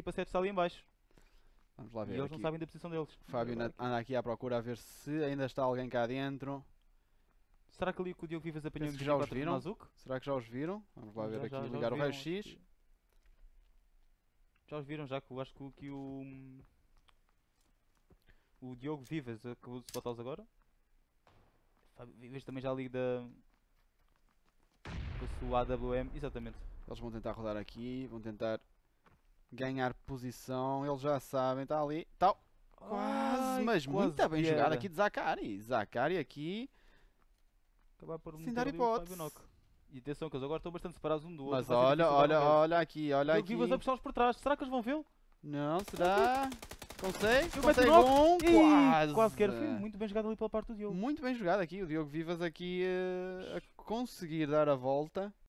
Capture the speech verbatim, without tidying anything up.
equipa sete está ali em baixo. Vamos lá E ver eles aqui. não sabem da posição deles. O Fábio na- anda aqui à procura a ver se ainda está alguém cá dentro. Será que ali que o Diogo Vivas apanhou Penso em que já os vinte e quatro do viram. Mazuco? Será que já os viram? Vamos lá ver Já, aqui, já, já ligar os o viram, raio-x. acho que- Já os viram, já que eu acho que, o- que o... O Diogo Vivas acabou de botá-los agora. Fábio Vivas também já ali da... Com o A W M, exatamente. Eles vão tentar rodar aqui, vão tentar ganhar posição. Eles já sabem, está ali. Tal. Quase, Ai, mas quase muito bem que jogado era. aqui de Zakari. Zakari aqui. Acabar por Sem meter dar ali o Fábio hipótese. Knock. E atenção que eles agora estão bastante separados um do outro. Mas vai ser olha, difícil olha, barrar eles. olha aqui, olha Diogo aqui. Vivas a puxá-los por trás. Será que eles vão vê-lo? Não, será? Consegue? Eu Consegue meto um? Ih, Quase. Quase que era. Foi muito bem jogado ali pela parte do Diogo. Muito bem jogado aqui. O Diogo Vivas aqui eh, a conseguir dar a volta.